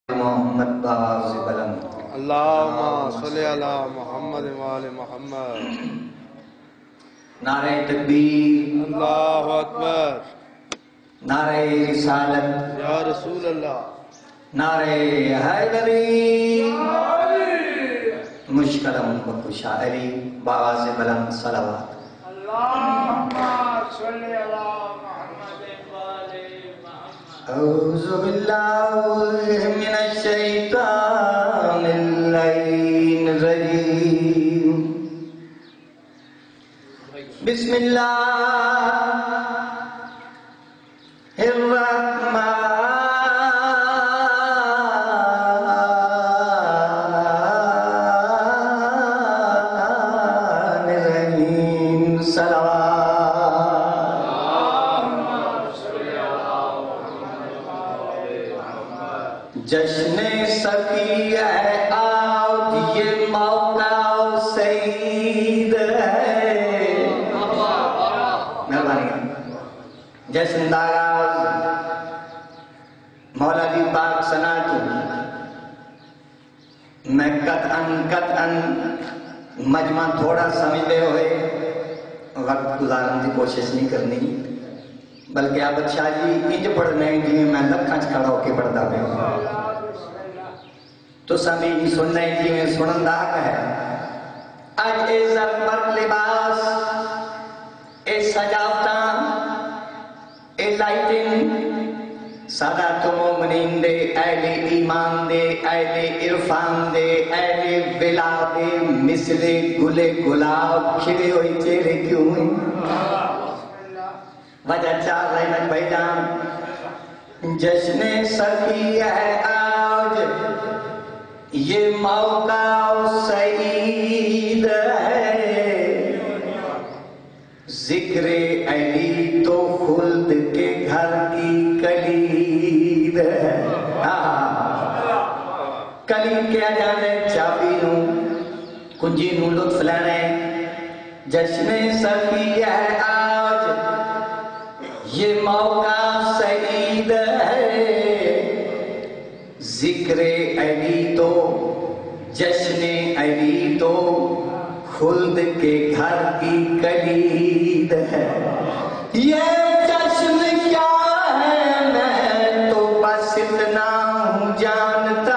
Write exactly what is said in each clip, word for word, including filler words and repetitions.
محمد باز بلند اللہم صلی علی محمد وآل محمد. نعرہ تکبیر، اللہ اکبر. نعرہ رسالت، یا رسول اللہ. نعرہ حیدری، مشکلم و شاعری باز بلند صلوات. اللہم صلی علی محمد وآل محمد. اعوذ باللہ من الشیطان اللعین الرجیم. بسم اللہ الرحمن الرحیم. صلوات. جشن سفی ہے آج یہ موقع سعید ہے. مہربانی. جشن داراز مولا دی پاک سناتو میں قطعاً قطعاً مجمع تھوڑا سمجھتے ہوئے وقت گزارنے کی کوشش نہیں کرنی، بلکہ عابد شاہ جی انج پڑھنے جی میں لکھاں چ کھڑا ہو کے پڑھتا پیا تو سمی سننے جی میں سنن دا حق ہے. اج اے زرمر لباس، اے سجاوتاں، اے لائٹنگ سادات مومنین دے، اہل ایمان دے، اہل عرفان دے، اہل ولا دے مثل گلے گلاب کھلے ہوئی چہرے کیوں ہیں؟ وجہ چار رحمت بھائی جان. جشن سخی ہے آج یہ موقع سعید ہے، ذکر علی تو خلد کے گھر کی کلید ہے. کلید کیا جانے چابی نو کنجی نو لطف لینے. جشن سخی ہے آج یہ موقع سعید ہے، ذکر علی تو جشن علی تو خلد کے گھر کی کلید ہے. یہ جشن کیا ہے میں تو بس اتنا ہوں جانتا،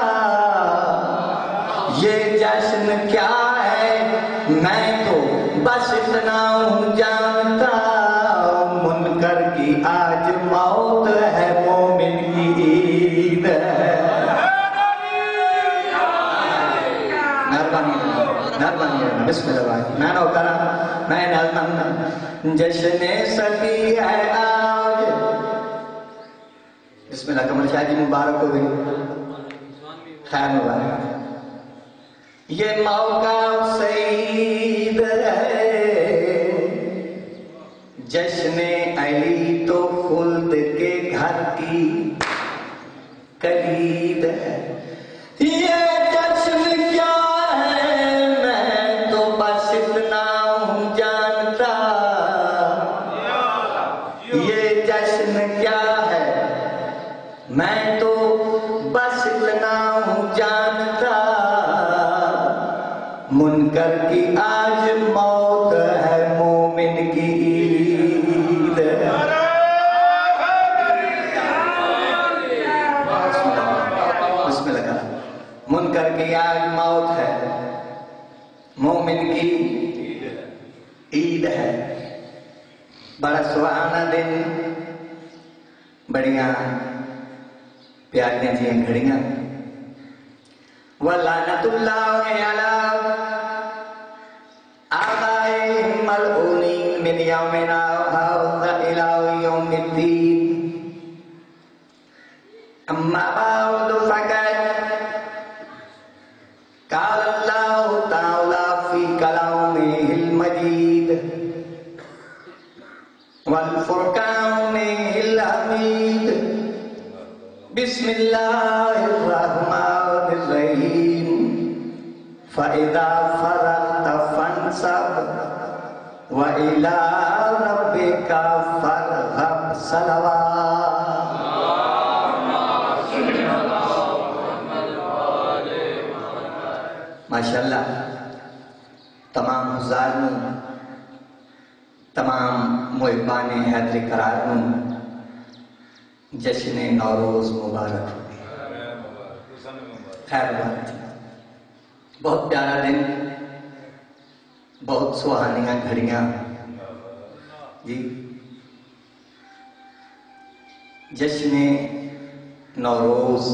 یہ جشن کیا ہے میں تو بس اتنا ہوں جانتا. منکر کی آج موت ہے، مومن کی عید ہے. بسم اللہ میں نو کرا میں نظم. جشن سخی ہے آج. بسم اللہ. کمر شاہ جی مبارک ہو گئی، خیر مبارک. یہ موقع سعید ہے، جشن علی تو خلد کے گھر کی کلید ہے. یہ جشن کیا ہے میں تو بس اتنا ہوں جانتا، یہ جشن کیا ہے میں تو بس اتنا ہوں جانتا. منکر کی آج موت ہے، مومن کی عید ہے. بسم اللہ. منکر کی آج موت ہے، مومن کی عید ہے. بڑا سہانا دن، بڑیاں پیاریاں جی گھڑیاں. وَلَعْنَةُ اللَّهِ عَلَىٰ آبَائِهِمْ مَلْعُونِينَ مِنْ يَوْمِنَا هَٰذَا إِلَىٰ يَوْمِ الدِّينِ. أَمَّا بَعْدُ فَقَدْ قَالَ اللَّهُ تَعَالَىٰ فِي كَلَامِهِ الْمَجِيدِ وَالْفُرْقَانِ الْحَمِيدِ. بسم اللہ الرحمن الرحیم. فَإِذَا فَرَغْتَ فَانْصَبْ وَإِلَىٰ رَبِّكَ فَارْغَب. صلوات. ماشاءاللہ تمام حضار نو تمام محبان حیدر قرار نو جشن نوروز مبارک ہو خیر بات بہت پیارا دن بہت سہانیاں گھڑیاں جی جشن نوروز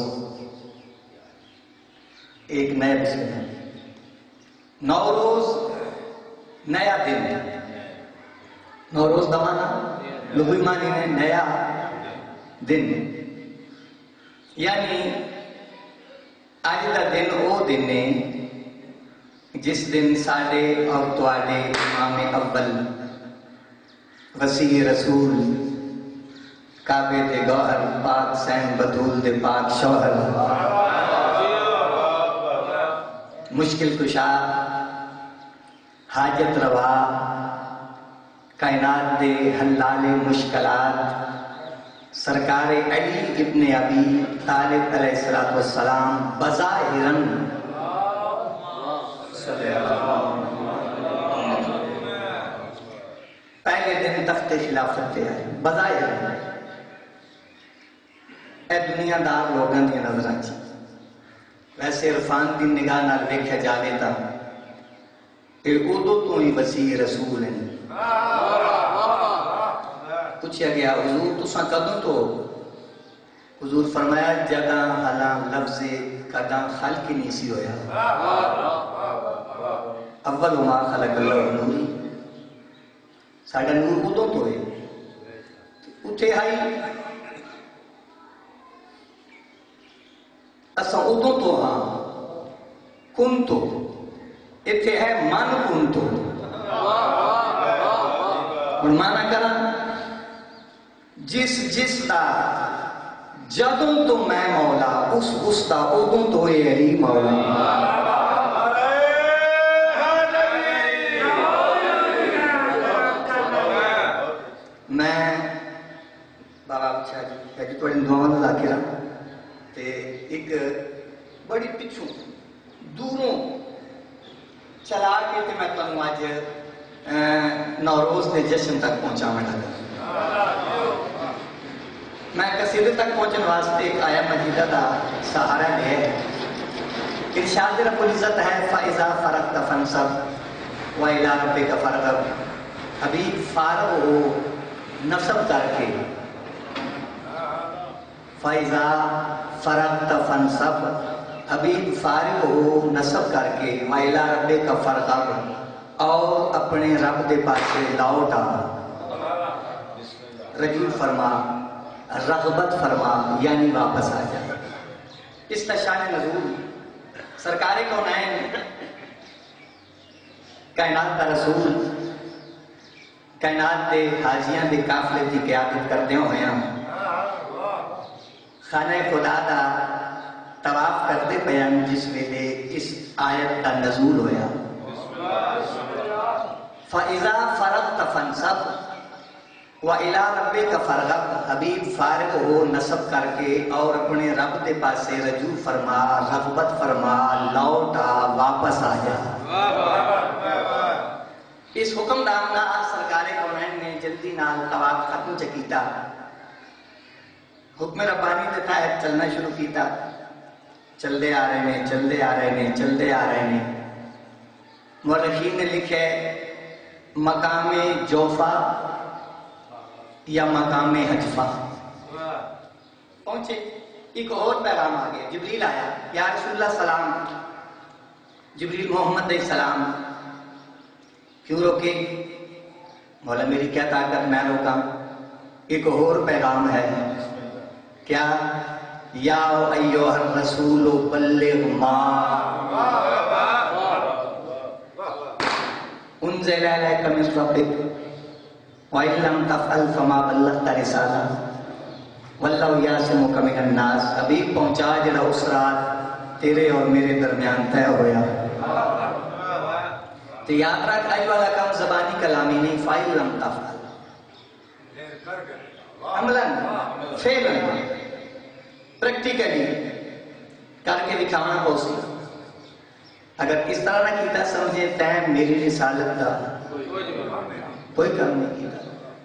ایک نئے بسم ہے نوروز نیا دن نوروز دا معنی لغوی معنی نے نیا دن یعنی آج دا دن او دن نے جس دن ساڑے اور توڑے امام اول وسیع رسول کعبے دے گوہر پاک سین بطول دے پاک شوہر مشکل کشا حاجت روا کائنات دے حلال مشکلات سرکار علی ابن ابی طالب علیہ السلام بظاہراً پہلے دن تخت خلافت تے آئے بظاہراً اے دنیا دار لوگوں کی نظراں چ ویسے عرفان دی نگاہ نال ویکھیا جاوے تا اے ادو تو ہی وسیع رسول ہیں پوچھا گیا حضور تساں کدوں تو حضور فرمایا جگہ حالاں لفظ کداں خلق ہی نہیں سی ہویا اول ما خلق اللہ نوری ساڈا نور ادو تو ہے اتھے آئی اساں ادو تو ہاں کن تو اتھے ہے من کن تو اور مانا کرا جس جس دا جدوں تو میں مولا اس اس دا ادوں تو اے علی مولا میں بابا بچھا جی جی تھوڑی دعاواں لا کے رہا تے ایک بڑی پچھوں دوروں چلا کے تے میں تنوں اج نوروز دے جشن تک پہنچاواں لگا میں قصیدے تک پہنچن واسطے ایک آیا مجیدہ دا سہارا لیا ہے ارشاد رب العزت ہے فَإِذَا فَرَغْتَ فَانْصَبْ وَإِلَىٰ رَبِّكَ فَارْغَب حبیب فارغ ہو نصب کر کے فَإِذَا فَرَغْتَ فَانْصَبْ حبیب فارغ ہو نصب کر کے وَإِلَىٰ رَبِّكَ فَارْغَب اور اپنے رب دے پاسے لوٹ آ رجوع فرما رغبت فرما یعنی واپس آ جائے اس کا شان نزول سرکار کونین کائنات کا رسول کائنات دے حاجیاں دے قافلے کی قیادت کرتے ہوئے خانہ خدا دا طواف کرتے پیان جس ویلے اس آیت کا نزول ہویا فَإِذَا فَرَغْتَ فَانْصَبْ وَإِلَىٰ رَبِّكَ فَارْغَب حبیب فارغ ہو نصب کر کے اور اپنے رب دے پاسے رجوع فرما رغبت فرما لوٹا واپس آ جا اس حکم دامنا سرکار کونین نے جلدی نال طواف ختم چکیتا حکم ربانی دے تحت چلنا شروع کیتا چلتے آ رہے ہیں چلتے آ رہے ہیں چلتے آ رہے ہیں مورخین نے لکھے مقام جوفا یا مقام حجفہ پہنچے ایک اور پیغام آ گیا جبریل آیا یا رسول اللہ سلام جبریل محمد علیہ السلام کیوں روکے مولا میری کیا طاقت میں روکا ایک اور پیغام ہے کیا یا ایوہ الرسول بلغ ما انزل الیک من ربک وَإِن لَمْ تَفْعَلْ فَمَا بَلَّغْتَ رِسَالَتَهُ وَاللَّهُ يَعْصِمُكَ مِنَ النَّاسِ حبیب پہنچا جڑا اس رات تیرے اور میرے درمیان طے ہویا تو یاد رکھ آج والا کام زبانی کلامی نہیں فَإِن لَمْ تَفْعَلْ عملاً فعلاً پریکٹیکلی کر کے دکھانا پوسی اگر اس طرح نہ کیتا سمجھے تین میری رسالت دا کوئی کام نہیں کیتا.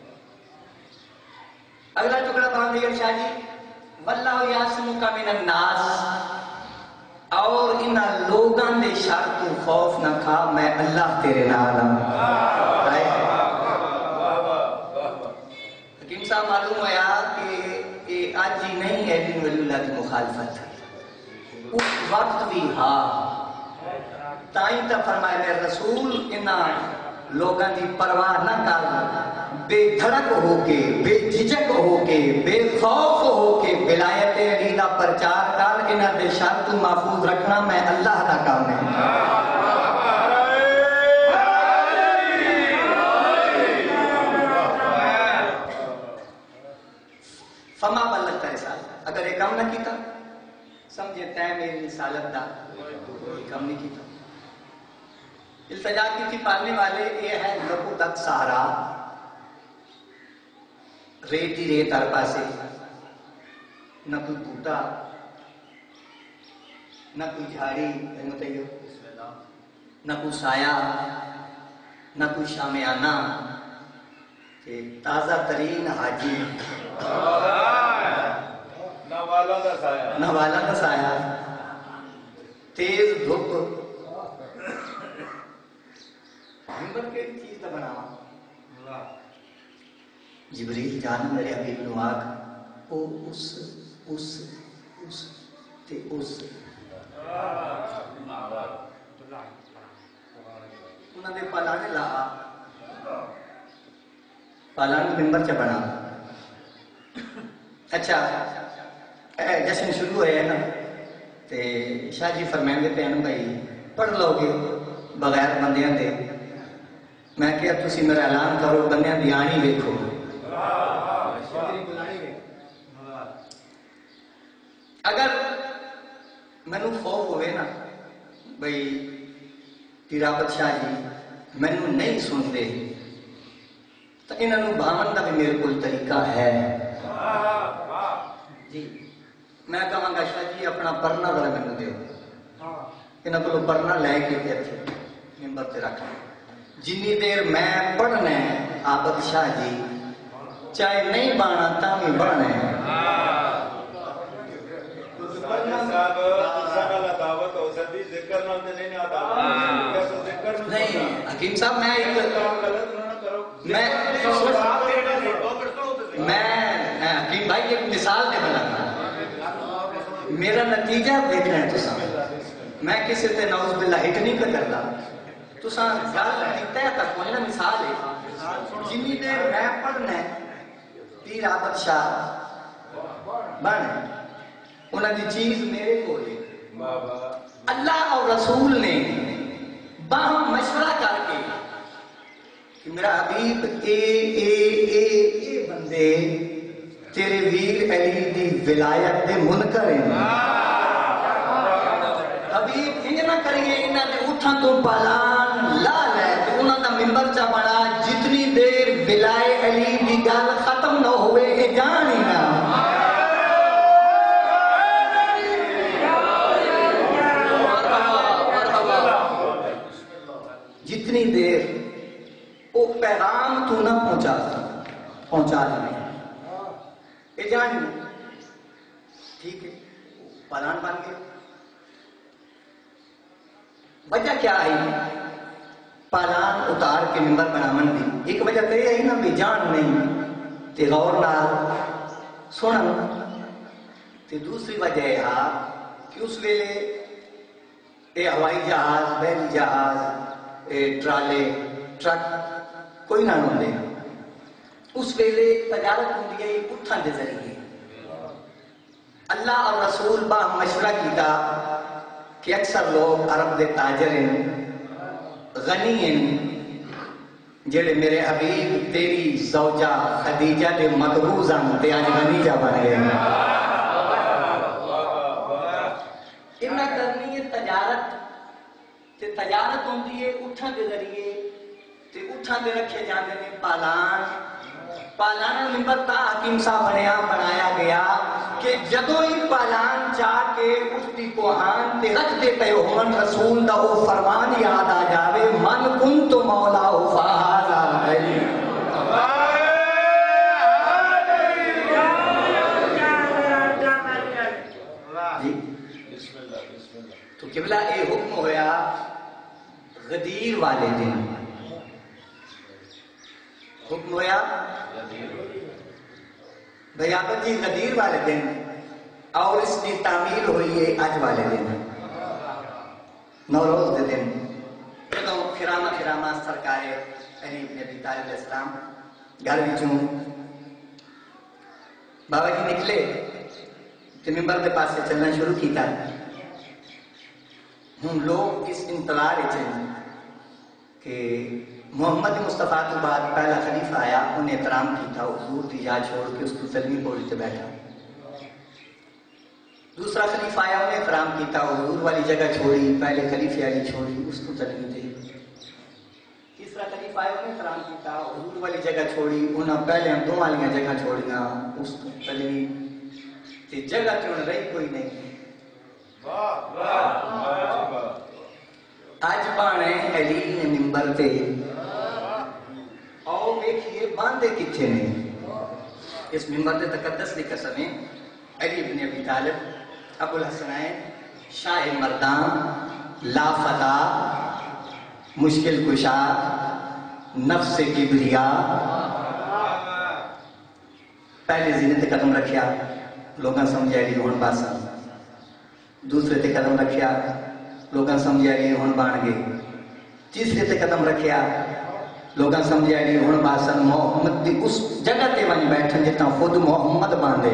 اگلا ٹکڑا باندھ دیا شاہ جی واللہ یعصمک من الناس، اور ان لوگاں دے شر تو خوف نہ کھا، میں اللہ تیرے نال ہوں. حکیم صاحب معلوم ہوا کہ یہ آج ہی نہیں ہے جن ولی اللہ کی مخالفت ہے، اس وقت بھی ہاں تائیں تا فرمائے میرے رسول انہاں لوگاں دی پرواہ نہ کر، بے دھڑک ہو کے، بے جھجک ہو کے، بے خوف ہو کے ولایت علی دا پرچار کر، انہاں دے شر تو محفوظ رکھنا میں اللہ دا کام ہے. فما بلغت رسالت، اگر یہ کام نہ کیتا سمجھے تے میری رسالت دا کوئی کام نہیں کیتا. التجا کی تھی پالنے والے یہ ہے لبو تک سہارا، ریت ہی ریت ہر پاسے، نہ کوئی بوٹا نہ کوئی جھاڑی نہ کوئی سایہ نہ کوئی شامیانہ، تازہ ترین حاجی نہ والا کا سایہ، تیز دھوپ، ہمت کے چیز کا بنا جبریل جان میرے حبیب نو آگ او اس اس اس تے اس انہوں نے پالانے لا پالان ممبر چا بنا. اچھا جشن شروع ہے نا تے شاہ جی فرمائیں گے پہنوں بھائی پڑھ لو گے بغیر بندیاں دے. میں کہا تسی میرا اعلان کرو بندیاں دی آنی دیکھو. اگر مینوں خوف ہوئے نا بھئی پیرابت شاہ جی مینوں نہیں سنتے تو انہوں نے بھاون کا بھی میرے کو طریقہ ہے جی. میں کہاں گا شاہ جی اپنا پرنا ذرا مینوں دیو، انہوں کو پرنا لے کے اتنے ممبر سے رکھ. جنی دیر میں پڑھنا ہے عابد شاہ جی چاہے نہیں بانا تا بھی بڑھنا ہے. نہیں حکیم صاحب میں میں حکیم بھائی ایک مثال دے بنا، میرا نتیجہ دیکھنا ہے تو سامنے، میں کسی تے نعوذ باللہ ہٹ نہیں کر کرتا تو سان گل کیتا ہے تک کوئی نہ مثال ہے. جنی دیر میں پڑھنا ہے پیر عابد شاہ بن انہاں دی چیز میرے کو ہے. اللہ اور رسول نے باہم مشورہ کر کے کہ میرا حبیب اے اے اے اے بندے تیرے ویر علی دی ولایت دے منکر ہیں، حبیب انج نہ کریے انہاں دے اٹھاں تو پالان لا لے تو انہاں دا ممبر چا بڑا جتنی دیر ولایت علی دی گل ختم نہ ہوئے اے جان ہی نہ. جتنی دیر وہ پیغام تو نہ پہنچا پہنچا دیں اے جان ٹھیک ہے پالان بن گئے. وجہ کیا آئی پالان اتار کے ممبر بنامن دی؟ ایک وجہ تو یہ ہے نا بھی جان نہیں تے غور نال سنن، تے دوسری وجہ ہے کہ اس ویلے اے ہوائی جہاز بحری جہاز ٹرالے ٹرک کوئی نہ ہوندے، اس ویلے تجارت ہوندی ہے اٹھن دے ذریعے. اللہ اور رسول با مشورہ کیتا کہ اکثر لوگ عرب دے تاجر ہیں غنی ہیں جڑے میرے حبیب تیری زوجہ خدیجہ دے مقبوض ہیں تے آج غنی جا بن گئے ہیں. انہاں کرنی ہے تجارت تے تجارت ہوندی ہے اٹھن دے ذریعے تے اٹھن دے رکھے جاندے نے پالان. پالان ممبر تا حکیم صاحب بنیا بنایا گیا کہ جدو ہی پالان چاہ کے اس کی کوہان تے رکھ دے پے ہون رسول دا وہ فرمان یاد آ جاوے من کن تو مولا ہو فہذا علی جی تو قبلہ اے حکم ہویا غدیر والے دن حکم ہویا بیابت جی غدیر والے دن اور اس کی تعمیر ہوئی ہے آج والے دن نوروز دے دن جدو خرامہ خرامہ سرکار علی ابن ابی طالب علیہ السلام گھر وچوں بابا جی نکلے تو ممبر کے پاس سے چلنا شروع کیتا ہم لوگ اس انتظار چاہیے کہ محمد مصطفیٰ تو بعد پہلا خلیفہ آیا انہیں احترام کی تھا حضور کی جا چھوڑ کے اس کو تلمی پوڑی سے بیٹھا دوسرا خلیفہ آیا انہیں احترام کی تھا حضور والی جگہ چھوڑی پہلے خلیفہ علی چھوڑی اس کو تلمی دے تیسرا خلیفہ آیا انہیں احترام کی تھا حضور والی جگہ چھوڑی انہیں پہلے ہم دو والیاں جگہ چھوڑیاں اس کو تلمی تے جگہ کیوں رہی کوئی نہیں آج بانے علی نے ممبر تے آؤ دیکھئے باندے کتھے نے اس ممبر تے تقدس کی قسم ہے علی ابن ابی طالب ابو الحسنین شاہ مردان لا فتح مشکل کشا نفس کبریا پہلے زینت قدم رکھیا لوگاں سمجھا علی ہون باسا دوسرے تے قدم رکھیا لوگاں سمجھا علی ہون بان گئے تیسرے تے قدم رکھیا لوگاں سمجھا علی ہون باسن محمد دی اس جگہ تے ونج بیٹھن جتنا خود محمد باندے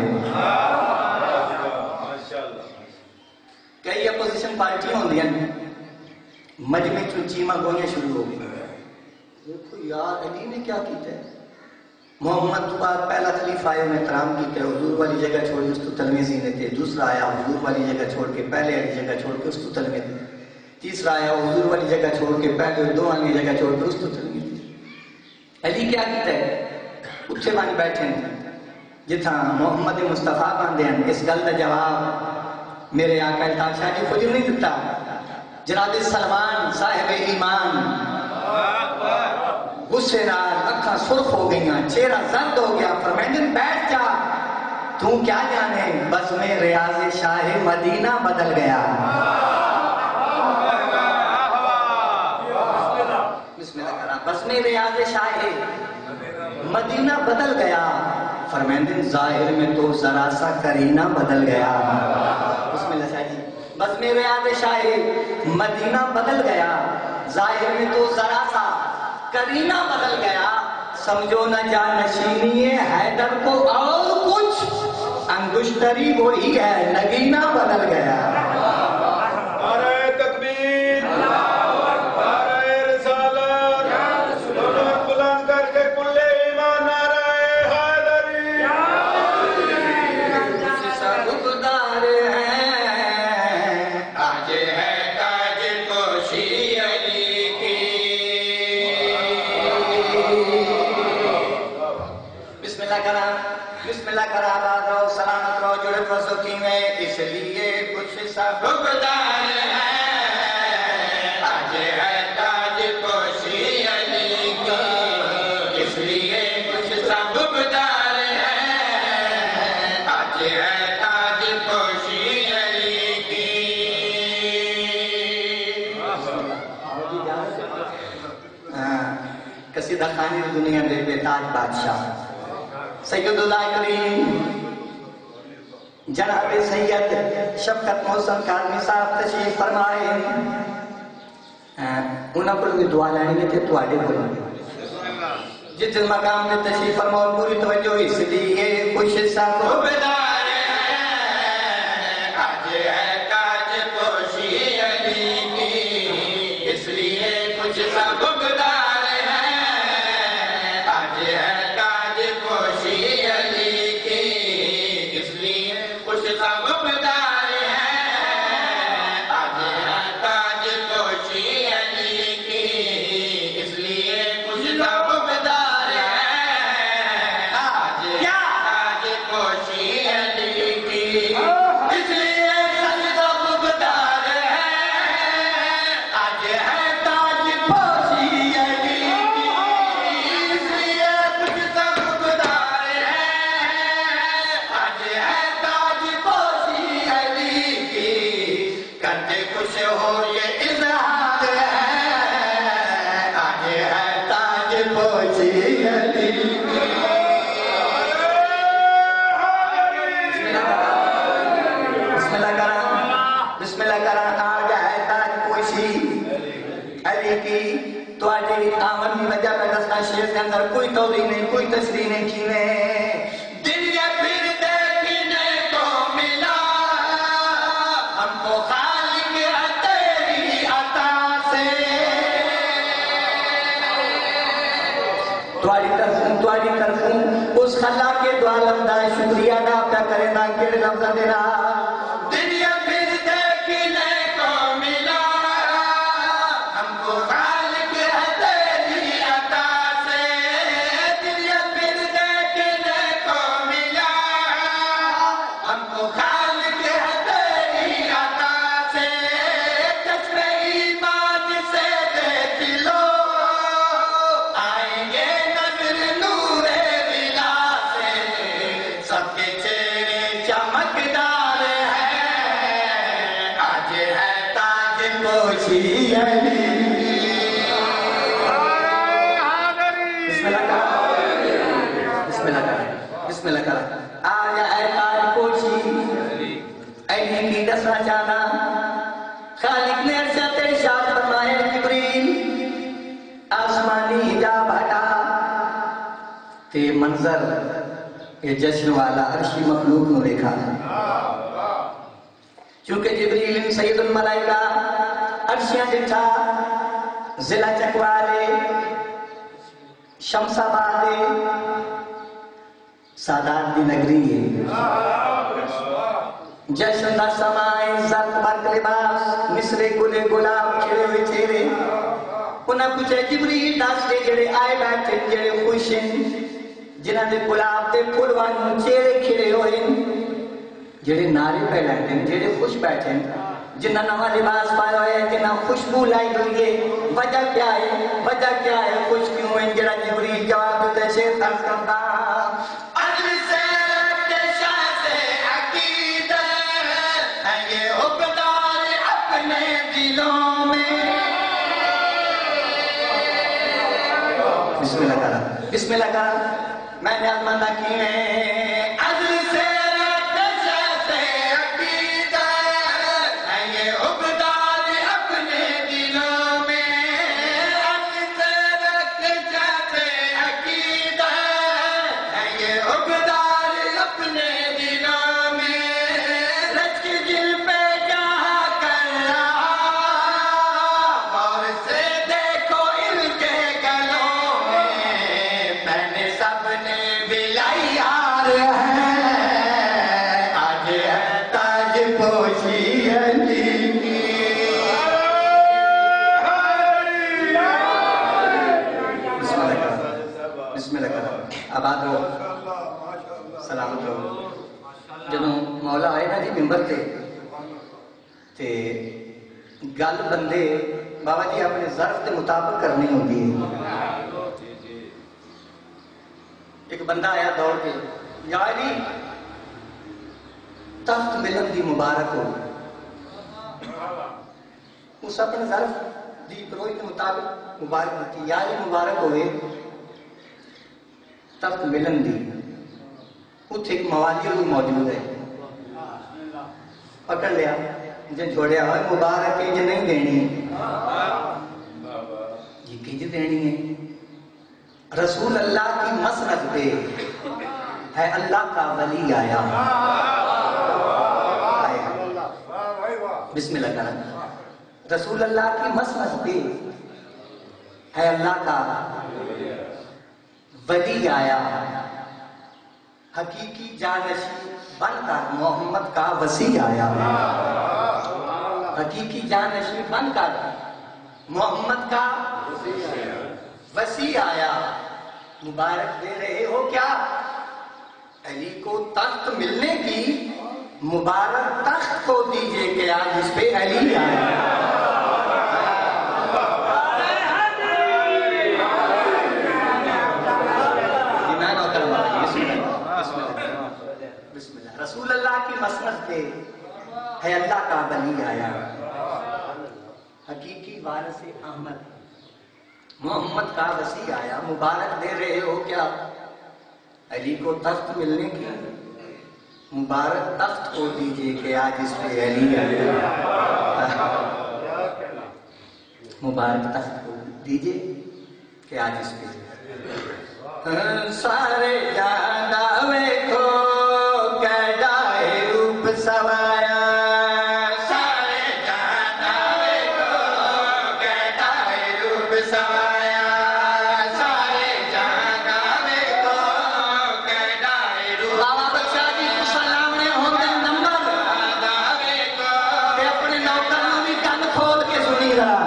کئی اپوزیشن پارٹیاں ہوں دیا مجمع چون چیمہ گوئیاں شروع ہو گئی دیکھو یار علی نے کیا کیتا ہے محمد تو بعد پہلا خلیفہ آئے انہیں احترام کی کہ حضور والی جگہ چھوڑی اس کو تلوے زینے تھے دوسرا آیا حضور والی جگہ چھوڑ کے پہلے والی جگہ چھوڑ کے اس کو تلوے تھے تیسرا آیا حضور والی جگہ چھوڑ کے پہلے دو والی جگہ چھوڑ کے اس کو تلوے تھے علی کیا کیتا ہے اٹھے بانی بیٹھے ہیں جتھا محمد مصطفیٰ باندے ہیں اس گل دا جواب میرے آقا التاشا جی خود نہیں دیتا جناب سلمان صاحب ایمان غصے نال اکھاں سرخ ہو گئیاں چہرہ زرد ہو گیا فرمائیں بیٹھ جا تو کیا جانے بس میں ریاض شاہ مدینہ بدل گیا بسم اللہ کرا بس میں ریاض شاہ مدینہ بدل گیا فرمائیں ظاہر میں تو ذرا سا کرینہ بدل گیا بسم اللہ شاہ جی بس میں ریاض شاہ مدینہ بدل گیا ظاہر میں تو ذرا سا کرینہ بدل گیا سمجھو نہ جانشینی حیدر کو اور کچھ انگشتری وہی ہے نگینہ بدل گیا نعرہ تکبیر نعرہ رسالت دونوں بلند کر کے کل ایمان نعرہ حیدری سب گدار ہیں آج ہے تاج پوشی علی کی بسم اللہ کرا بسم اللہ کرا آباد رو سلامت رو جڑت و سکی میں اس لیے کچھ سب گدار ہیں آج ہے تاج پوشی علی کی اس لیے کچھ سب گدار ہیں آج ہے تاج پوشی علی کی قصیدہ خانی دنیا دے بے تاج بادشاہ سید الذاکرین جناب سید شفقت محسن کاظمی صاحب تشریف فرمائے انہاں پر بھی دعا لینی ہے تے تواڈے کول جس مقام میں تشریف فرماؤ پوری توجہ اس لیے خوش سب بیدار ہیں آج ہے تاج پوشی علی کی اس لیے خوش سب بیدار ہیں آج ہے تاج پوشی علی کی اس لیے خوش سب بیدار ہیں آج ہے تاج پوشی علی کی اس لیے خوش سب بیدار ہیں آج ہے تاج پوشی بسم اللہ کرا آ جائے تاج پوشی علی کی تو آجے آمن کی وجہ میں دسنا شیر کے اندر کوئی توضیح نہیں کوئی تشریح نہیں کی میں دنیا پھر دیکھنے کو ملا ہم کو خالق ہے تیری عطا سے تواڑی طرفوں تواڑی طرفوں اس خلا کے دعا لمدہ شکریہ ادا پہ کرے نا کیڑے لفظ دے رہا دنیا پھر دیکھنے کو ملا ہم کو خالق ہے تیری عطا سے دنیا پھر دیکھنے کو ملا ہم کو خالق ہے تیری عطا سے چشم ایمان سے دیکھ لو آئیں گے نظر نور ولا سے سب کے چہرے چمکدار ہیں آج ہے تاج پوشی علی بسم اللہ کرا بسم اللہ کرا بسم اللہ کرا آج ہے تاج پوشی علی کی دسنا چاہنا خالق نے ارشاد ارشاد فرمایا جبریل آسمانی حجاب ہٹا تے منظر یہ جشن والا عرشی مخلوق نو دیکھا چونکہ جبریل سید الملائکہ عرشیاں جٹھا ضلع چکوالے شمس آبادے سادات دی نگری ہے جشن دا سمائے زرد برق لباس مصرے گلے گلاب کھڑے ہوئے چہرے انہاں کچھ جبریل داستے جڑے آئے بیٹھے جڑے خوش ہیں جنہاں دے گلاب دے پھول وانوں چہرے کھڑے ہوئے جڑے نعرے پہ لگتے ہیں جڑے خوش بیٹھے ہیں جنہاں نواں لباس پایا ہوا ہے جنہاں خوشبو لائی ہوئی ہے وجہ کیا ہے وجہ کیا ہے خوش کیوں ہے جڑا جبریل جواب دے شیر عرض کرتا عدل سے رکھتے شاہ سے عقیدت ہے یہ حکمدار اپنے دلوں میں بسم اللہ کرا بسم اللہ کرا میں نے آزمانہ کی ہے عدل سے رکھتے شاہ سے عقیدت ہے یہ حکمدار اپنے دلوں میں عدل سے رکھتے شاہ سے عقیدت ہے یہ حکمدار اپنے دلوں میں رچ کے دل پہ جہاں کر رہا اور سے دیکھو ان کے گلوں میں پہنے سب نے بلائی یار ہے آج ہے تاج پوشی علی بسم اللہ کرا بسم اللہ کرا آباد ہو سلامت ہو جدوں مولا آئے نا جی ممبر تے تے گل بندے بابا جی اپنے ظرف کے مطابق کرنی ہوتی ہے ایک بندہ آیا دوڑ کے یا علی تخت ملن دی مبارک ہو اس اپنے ظرف دی پروئی کے مطابق مبارک ہوتی یا علی مبارک ہوئے تخت ملن دی اتھے ایک موالی ہوئی موجود ہے پکڑ لیا مجھے چھوڑیا ہوئے مبارک ہے یہ نہیں دینی یہ کیجے دینی ہے رسول اللہ کی مسند پہ ہے اللہ کا ولی آیا بسم اللہ کرنا رسول اللہ کی مسند پہ ہے اللہ کا ولی آیا حقیقی جانشین بن کر محمد کا وسیع آیا حقیقی جانشین بن کر محمد کا وسیع آیا مبارک دے رہے ہو کیا علی کو تخت ملنے کی مبارک تخت کو دیجئے کہ آج اس پہ علی آیا رسول اللہ کی مسند پہ ہے اللہ کا ولی آیا حقیقی وارث احمد محمد کا وسیع آیا مبارک دے رہے ہو کیا علی کو تخت ملنے کی مبارک تخت کو دیجئے کہ آج اس پہ علی ہے مبارک تخت کو دیجئے کہ آج اس پہ سارے جانداوے کو کیڈائے روپ سوایا سارے جانداوے کو کیڈائے روپ سوایا سارے جانداوے کو کیڈائے روپ بابا بچہ جی سلام نے ہوتے نمبر جانداوے کو کہ اپنے نوکر نو بھی کن کھول کے سنی رہا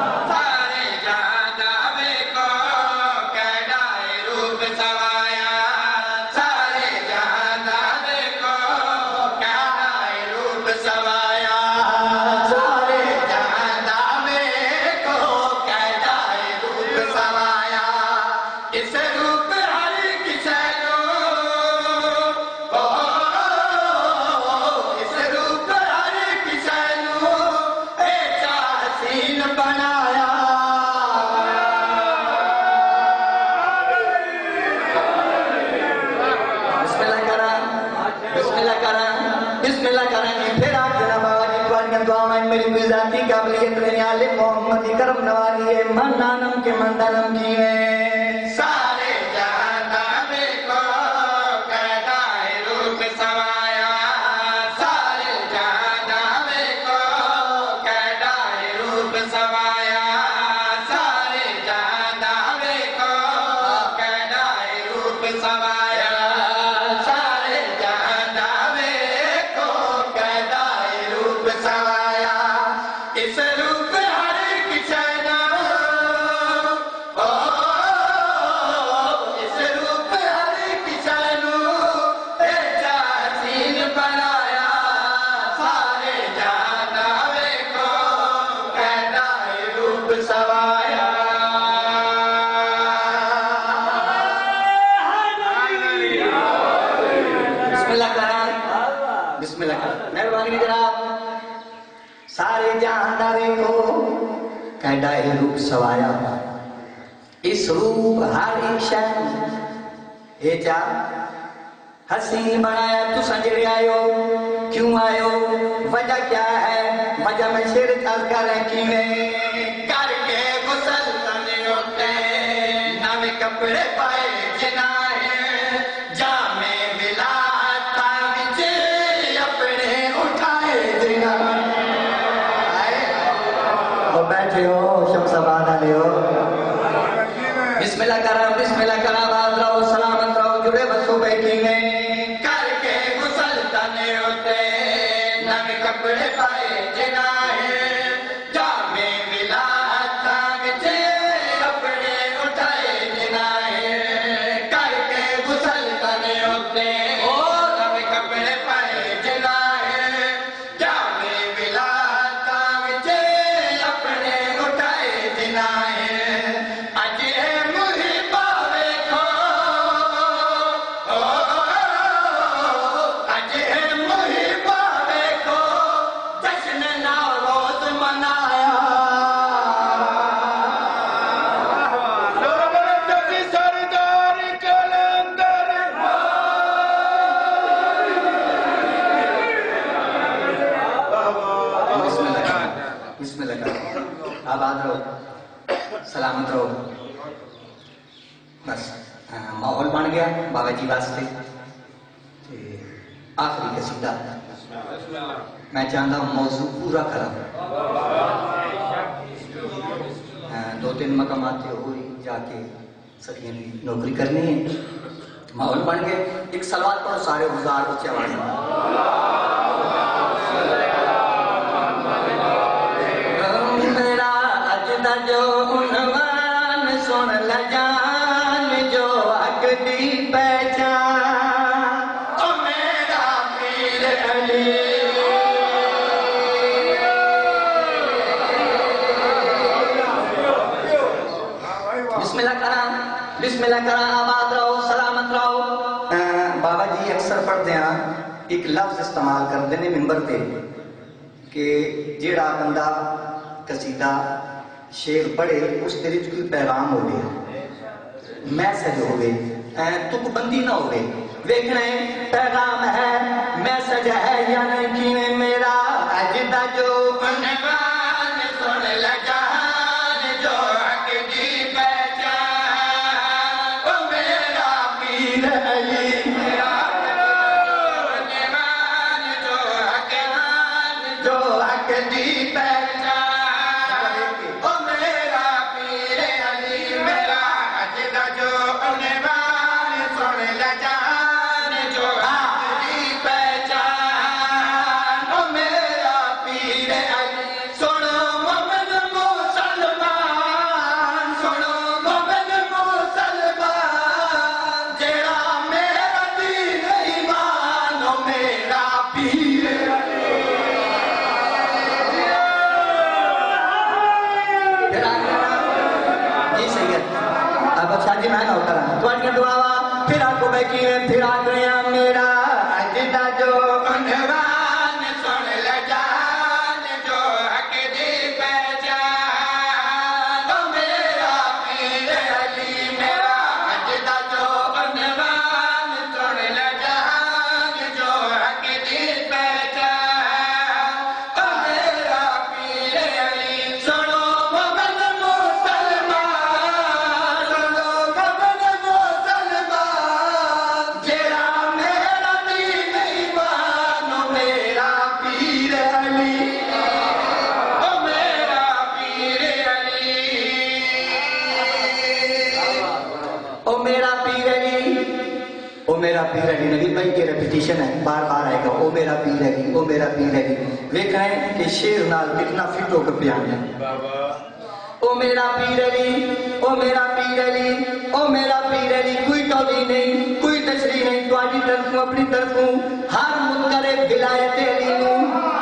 میری ذاتی قابلیت میں عالم محمد کرم نوالی ہے من نانم کے مندنم کی ہے سارے جہانداوے کو کیڈائے روپ سوایا سارے جہانداوے کو کیڈائے روپ سوایا سارے جہانداوے کو کیڈائے روپ سوایا سارے جہانداوے کو کیڈائے روپ سوایا اس روپ ہر کچھ اس روپ ہر کچھ چاچین بنایا سارے جانداوے کو کیڈائے روپ سوایا بسم اللہ کریں بسم اللہ کریں مہربانی جناب سارے جہانداوے کو کیڈائے روپ سوایا اس روپ ہر ایک شہر اے جا حسین بنایا تو سنجڑے آئے ہو کیوں آئے ہو وجہ کیا ہے وجہ میں شیر چل کر کیویں کر کے غسل تنے ہوتے نوے کپڑے پائے جنائے جامے ولایت وچ اپنے اٹھائے جنائے بیٹھے ہو شمس آباد آلے ہو بسم اللہ کرام بسم اللہ کرام آباد رہو سلامت رہو جڑے بسو بیٹھی میں کر کے غسل تنے ہوتے نوے کپڑے پائے جنائے جامے ولایت وچ اپنے اٹھائے جنائے کر کے غسل تنے ہوتے نوے کپڑے پائے جنائے جامے ولایت وچ اپنے اٹھائے جنائے اجے محبا ویکھو اجے محبا ویکھو جشن نوروز منایا سردار کلندر بسم اللہ بسم اللہ آباد رہو سلامت رہو بس ماحول بن گیا بابا جی واسطے آخری قصیدہ میں چاہتا ہوں موضوع پورا کرا دو تین مقامات ہوئی جا کے سکھیاں کی نوکری کرنی ہے ماحول بن گئے ایک سلوات پڑھو سارے گزار اچھے آواز میرا اجدہ جو عنوان سن لجان جو اگلی پہچان او میرا پیر علی بسم اللہ کرام بسم اللہ کرام آباد رہو سلامت رہو بابا جی اکثر پڑھتے ہیں ایک لفظ استعمال کرتے ہیں ممبر پہ کہ جیڑا بندہ قصیدہ شعر پڑھے اس دے وچ کوئی پیغام ہوئے میسج ہوئے تک بندی نہ ہوئے ویکھنا ہے پیغام ہے मैसेज है या नहीं कि मेरा अजदा जो उन्वान सुन लगा जो हक की पहचान ओ मेरा पीर अली मेरा उन्वान जो हक जो हक की पहचान ओ मेरा पीर अली मेरा अजदा जो उन्वान सुन लगा जो हक की पहचान ओ मेरा पीर अली सुनो मोमिन मुसलमान सुनो मोमिन मुसलमान जेड़ा मेरा दीन ईमान ओ मेरा पीर अली जी सैयद अब अच्छा जी मैं ना उतरा तुम्हारी दुआवा फिर आपको मैं की फिर आ गया मेरा अजदा जो उन्वान सुन लगा जो हक दी पहचान ओ मेरा पीर अली मेरा अजदा जो उन्वान सुन लगा जो हक दी पहचान ओ मेरा पीर अली सुनो मोमिन मुसलमान सुनो मोमिन मुसलमान जेड़ा मेरा दीन ईमान ओ मेरा पीर अली ओ मेरा पीर अली ओ मेरा पीर अली ओ मेरा पीर अली नबी भाई की रेपिटेशन है बार बार आएगा ओ मेरा पीर अली ओ मेरा पीर अली देख रहे हैं कि शेर नाल कितना फिट होकर बयान है ओ मेरा पीर अली ओ मेरा पीर अली ओ मेरा पीर अली कोई तौली नहीं कोई तशरीह नहीं तुम्हारी तरफों अपनी तरफों हर मुनकर विलायत अली नूं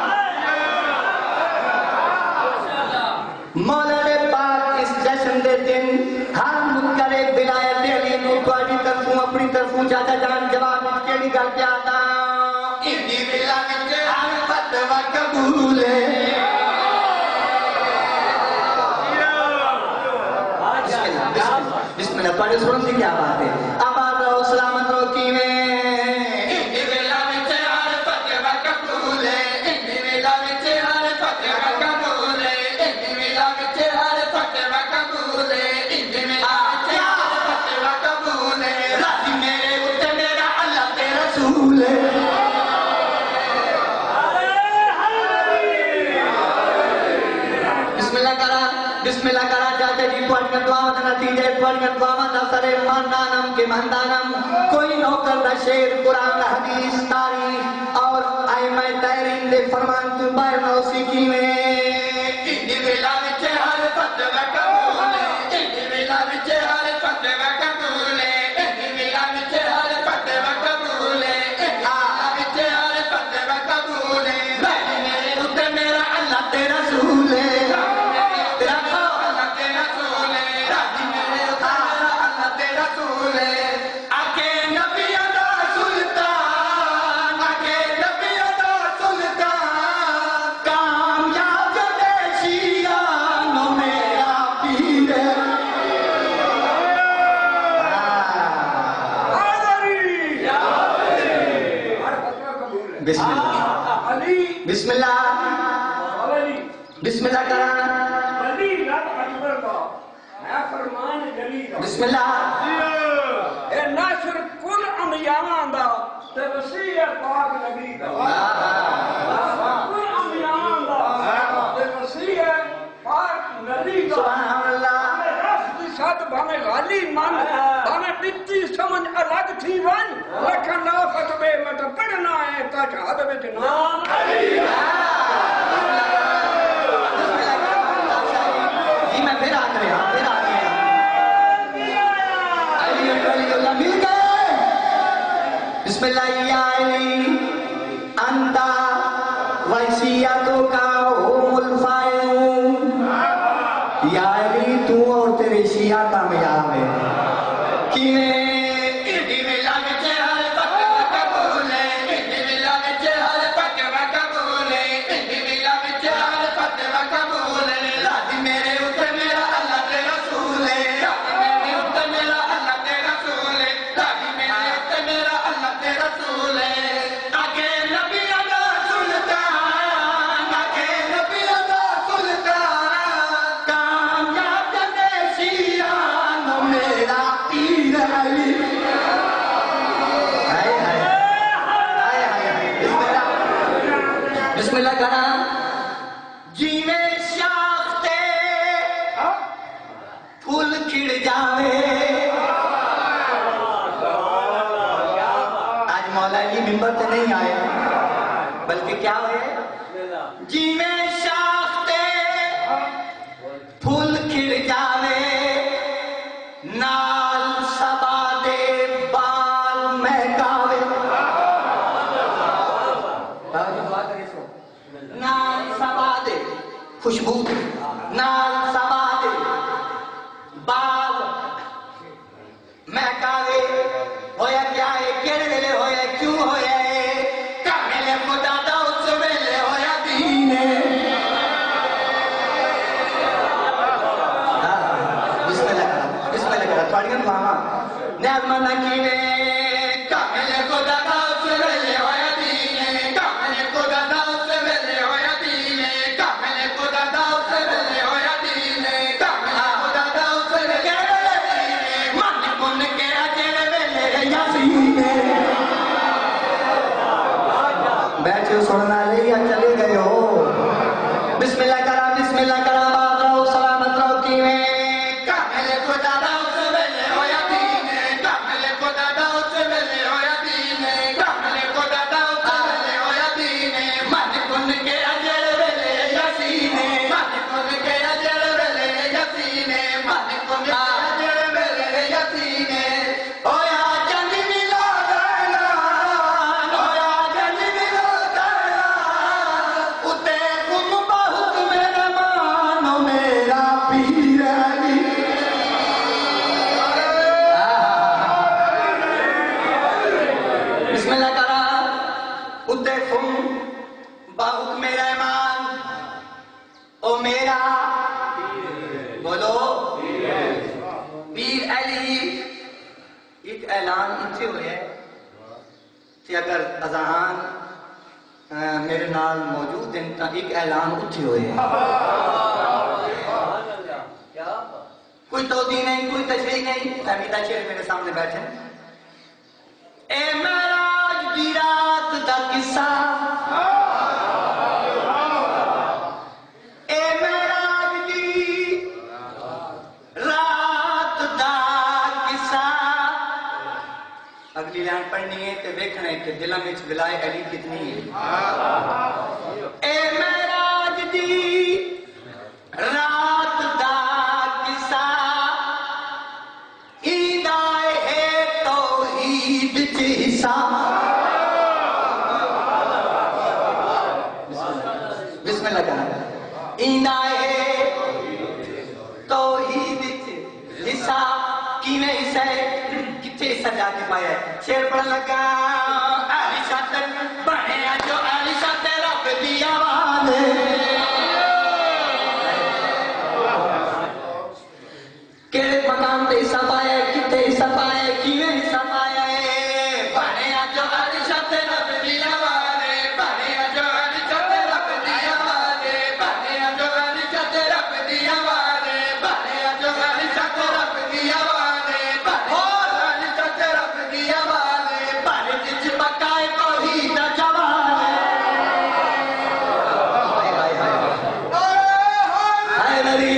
मौला ने पाक इस जश्न दे दिन हर मुनकर विलायत अली नूं तुम्हारी तरफों अपनी तरफों चाचा जान जवाब विच केड़ी गल पे आता इंदी विला विच हर फतवा कबूल है बिस्मिल्लाह पढ़े सुन सी क्या बात है आबाद रहो सलामत रहो कीवें इंदी वेला विच हर फतवा कबूल है इंदी वेला विच हर फतवा कबूल है इंदी वेला विच हर फतवा कबूल है इंदी वेला विच हर फतवा कबूल है राजी मेरे उत्ते मेरा अल्लाह ते रसूल है बिस्मिल्लाह करा बिस्मिल्लाह करा चाचा जी पढ़ दुआओं का नतीजा पढ़ दुआओं का सरे मानदानम के मानदानम कोई नौकर दा शेर कुरान हदीस तारीख और आइमा तहरीन दे फरमान तू बाहर ना उसी कीवें इंदी वेला विच हर फतवा कबूल है इंदी वेला विच हर फतवा कबूल है इंदी वेला विच हर फतवा कबूल है इंदी वेला विच हर फतवा कबूल है राजी मेरे उत्ते मेरा अल्लाह ते रसूल है बिस्मिल्लाह बिस्मिल्लाह बिस्मिल्लाह करा बिस्मिल्लाह ए नाशर कुल अंबियावां दा ते वसीयत पाक नबी दा कुल अंबियावां दा ते वसीयत पाक नबी दा सुभान अल्लाह रास्ती साथ भावे गाली मन भावे बित्ती समझ अलग थी वन लेकिन ना फतवे मत पढ़ना है ता जहाद विच नाम अली जी मैं फिर आ गया फिर आ गया अली अली अल्लाह मिल गए बिस्मिल्लाह या अली अंता वसीयतों का हुमुल फायूम या अली तू और तेरे शिया कामयाब है किवें इंदी वेला विच हर फतवा कबूल है इंदी वेला विच हर फतवा कबूल है इंदी वेला विच हर फतवा कबूल है राजी मेरे उत्ते मेरा अल्लाह ते रसूल है राजी मेरे उत्ते मेरा अल्लाह ते रसूल है राजी मेरे उत्ते मेरा अल्लाह ते रसूल है आगे जावे। आज मौला जी मिंबर पे नहीं आए, बल्कि क्या हुए, जिमें शाख्ते फूल खिल जावे, नाल सबा दे बाल महकावे। नाल सबा दे खुशबू, नाल सबा दे बाल महकावे। होया क्या है, केड़े वेले होया, क्यों होया है, कामेले खुदा दा उस वेले होया दीने। बिस्मिल्लाह करा, बिस्मिल्लाह करा, थोड़ियां दुआवां नेमना कीने, कामेले खुदा दा उस वेले होया दीने, कामेले खुदा दा उस वेले होया दीने, कामेले खुदा दा उस वेले होया दीने, कामेले खुदा दा उस वेले होया दीने, मन कुन के जेड़े वेले यासीने। बैठे हो सुनना ले या चले गए हो? बिस्मिल्लाह करा, बिस्मिल्लाह करा, बात रहो, सलामत रहो कीवे। कामेले खुदा दा उस वेले होया दीने, कामेले खुदा दा उस वेले होया दीने, कामेले खुदा दा उस वेले होया दीने, मन कुन के जेड़े वेले यासीने, मन कुन के जेड़े वेले यासीने, मन कुन के जेड़े वेले यासीने। होया जंग मिला गया, होया जंग मिला गया, उते गुम बहुत मेरा मानो मेरा पीर अली। बिस्मिल्लाह करा, उते गुम बहुत मेरा मान, ओ मेरा बोलो पीर अली। एक ऐलान इतने होया कि अगर अजान मेरे नाल मौजूद हैं तो एक ऐलान उठे हुए हैं। कोई तौदी नहीं, कोई तशरीह नहीं, फहमीदा शेर मेरे सामने बैठे। ए मेराज दी रात दा किस्सा, ए मेराज दी रात दा किस्सा। अगली लाइन पढ़नी है तो देखना है कि दिल में विलाय अली कितनी है। ए मेराज दी रात दा किस्सा, ईदा है तौहीद च हिस्सा। बिस्मिल्लाह करा, ईदा है तौहीद च हिस्सा। किवें हिस्सा है, किथे हिस्सा जाके पाया है। शेर पढ़ लगा, अली शातिर बने जो अली शातिर रब दी आवाज़। केड़े मकाम पे हिस्सा पाया है, किथे हिस्सा पाया है, किवें हिस्सा पाया है। बने जो अली शातिर रब दी आवाज़, बने जो अली शातिर रब दी आवाज़, बने जो अली शातिर रब दी आवाज़, बने जो अली शातिर रब दी आवाज़, बने अली शातिर रब दी आवाज़, बने जिच बकाए तौहीद दा जवान। हाय हाय हाय हाय नबी,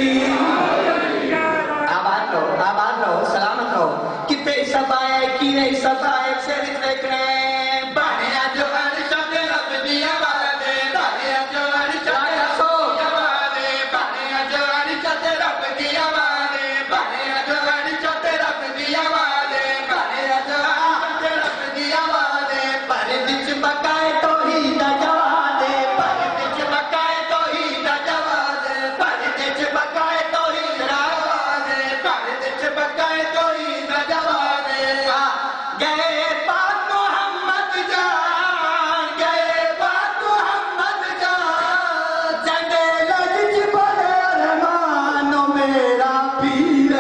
आबाद रहो, आबाद रहो, सलामत रहो। कितने हिस्सा पाया है, किने हिस्सा पाया है, शेर देखने। बने जो अली शातिर रब दी आवाज़, बने जो अली शातिर रब दी आवाज़, बने जो अली शातिर रब दी आवाज़, बने जो अली शातिर रब दी आवाज़, बने जो अली शातिर रब दी आवाज़, बने जिच बकाए तौहीद दा जवान, बने जिच बकाए तौहीद दा जवान, बने जिच बकाए तौहीद दा जवान, बने जिच बकाए तौहीद दा जवान। गए पाक मोहम्मद जान, गए पाक मोहम्मद जान, जंगे लज बड़े रहमानो मेरा पीर।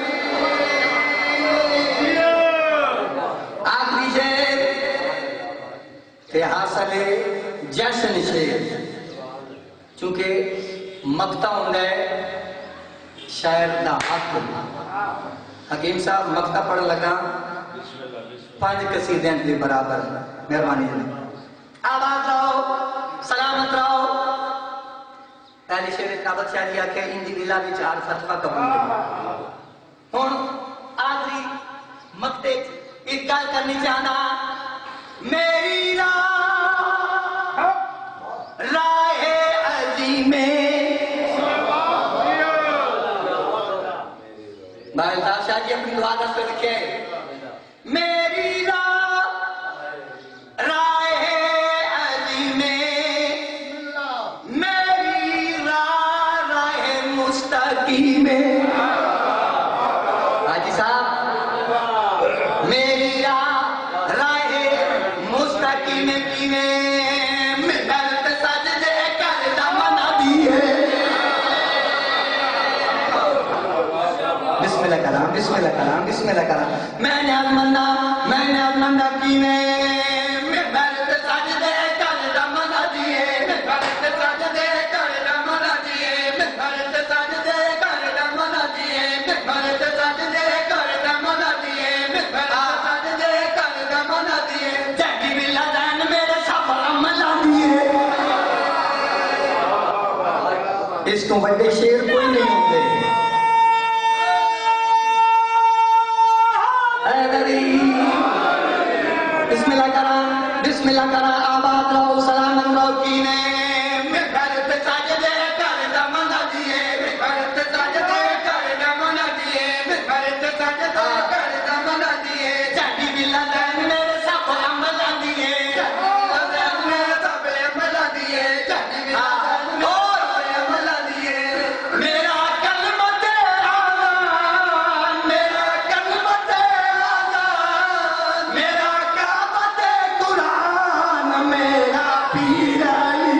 आखिरी शेर के हासिल जश्न शेर, चूंकि मकता होंदा है शायर दा हक। हकीम साहब मकता पढ़ लगा पांच कसीदे के बराबर, मेहरबानी जी। आबाद रहो, सलामत रहो। पहले शेर काबत शाह जी आके इंदी दिला विच आर फतवा कबूल। ہوں آخری مقتے ایک گل کرنی چاہنا میری راہ راہ عظیم بھائی شاہ جی اپنی دعا دس پہ لکھے میری راہ راہ عظیم میری راہ راہ مستقیم حاجی صاحب میری راہ راہ مستقیم کی میں محنت سجدے کرتا منا دیے بسم اللہ کرام بسم اللہ کرام بسم اللہ کرام میں نے منا میں نے منا کی میں محنت سجدے کرتا منا دیے محنت سجدے کرتا منا دیے محنت سجدے کرتا منا دیے محنت سجدے کرتا منا دیے محنت سجدے کرتا منا دیے جگی بلا دین میرے سب عملہ دیے اس کو بڑے شیر کوئی نہیں ہوتے بسم اللہ کرام بسم اللہ کرام آباد رہو سلام رہو کینے محنت سجدے کرتا منا دیے محنت سجدے کرتا منا دیے محنت سجدے کرتا منا دیے جگی بلا دین میرے سب عملہ دیے جگی بلا دین میرے سب عملہ دیے جگی بلا دین میرے سب عملہ دیے میرا کلمت آزان میرا کلمت آزان میرا کعبت قرآن میرا پیر علی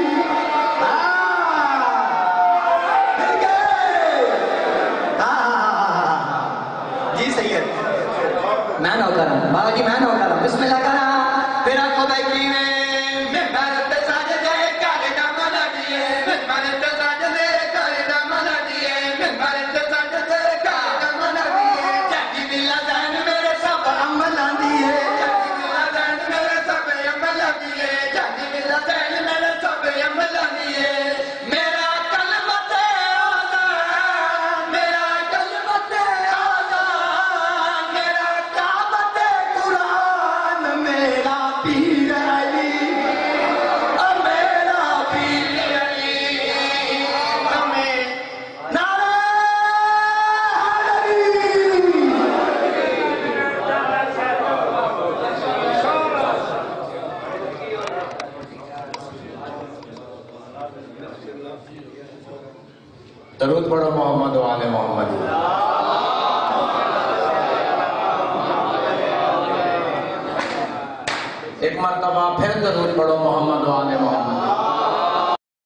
جی سید میں نو کرم بابا جی میں نو کرم بسم اللہ کرم پھر آپ کو دیکھی میں محنت سجدے کرتا منا دیے محنت سجدے کرتا منا دیے محنت سجدے کرتا منا دیے جگی بلا دین میرے سب عملہ دیے جگی بلا دین میرے سب عملہ دیے جگی بلا دین میرے سب عملہ دیے میرا کلمت آزان میرا کلمت آزان میرا کعبت قرآن میرا پیر علی میرا پیر علی ہمیں نعرہ درود پڑھو محمد و آل محمد ایک مرتبہ پھر درود پڑھو محمد و آل محمد